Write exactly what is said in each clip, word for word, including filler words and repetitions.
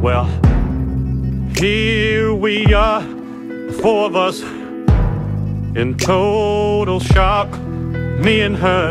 Well, here we are, the four of us, in total shock, me and her.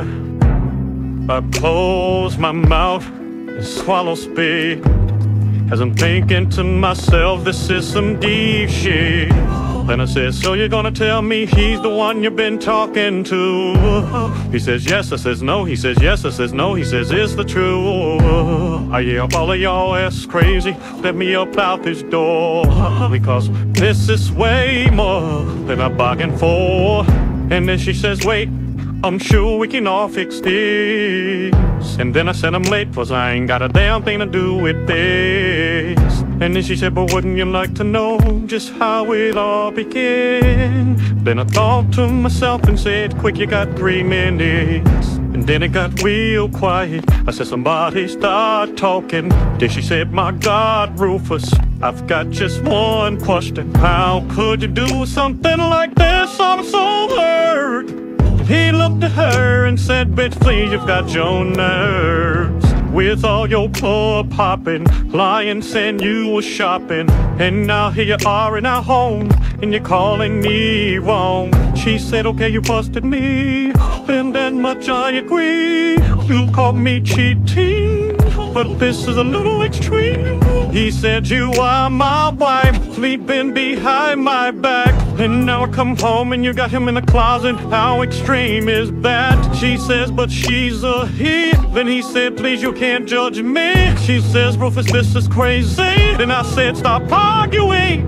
I close my mouth and swallow spit as I'm thinking to myself, this is some deep shit. Then I said, so you're gonna tell me he's the one you've been talking to? He says, yes. I says, no. He says, yes. I says, no. He says, it's the truth. I yell, all of y'all ass crazy, let me up out this door, because this is way more than I bargained for. And then she says, wait, I'm sure we can all fix this. And then I said I'm late, cause I ain't got a damn thing to do with this. And then she said, but wouldn't you like to know just how it all began? Then I thought to myself and said, quick, you got three minutes. And then it got real quiet. I said, somebody start talking. Then she said, my God, Rufus, I've got just one question. How could you do something like this? I'm so hurt. He looked at her and said, bitch, please, you've got your nerves. With all your club popping, lying, saying you were shopping, and now here you are in our home, and you're calling me wrong. She said, okay, you busted me, and that much I agree. You called me cheating, but this is a little extreme. He said, you are my wife, sleeping behind my back, and now I come home and you got him in the closet. How extreme is that? She says, but she's a he. Then he said, please, you can't judge me. She says, Rufus, this is crazy. Then I said, stop arguing.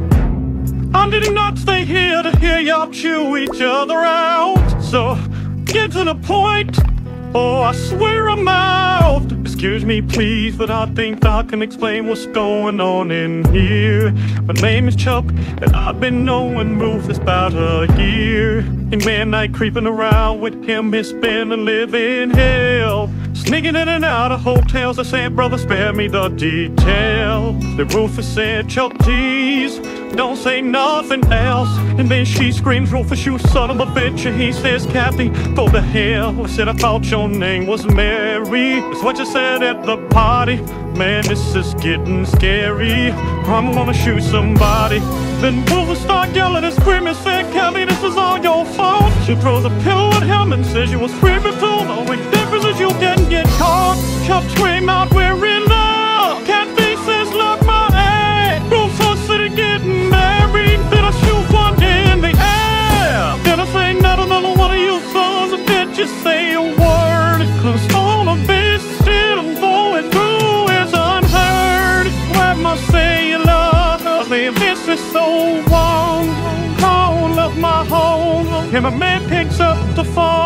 I did not stay here to hear y'all chew each other out. So get to the point, or I swear I'm out. Excuse me, please, but I think I can explain what's going on in here. My name is Chuck, and I've been knowing Rufus about a year. And man, night creeping around with him, it's been a living hell. Sneaking in and out of hotels, I said, brother, spare me the detail. The Rufus said, Chuck, geez, don't say nothing else. And then she screams, Rufus, you son of a bitch. And he says, Kathy, go to hell. I said, I thought your name was Mary. That's what you said at the party. Man, this is getting scary. I'm gonna shoot somebody. Then Rufus started yelling and screaming, said, Kathy, this is all your fault. She throws a pillow at him and says, you was screaming too. The only difference is you didn't get caught. Chuck scream out, we're in love. Kathy says, look my ass. Rufus said, getting married. Then I shoot one in the air. Then I say, not another one of you sons of bitches say a word. Cause all of this shit I'm going through is unheard. Grandma say you love her. This is so wrong. Call up my home. And my man picks up the phone.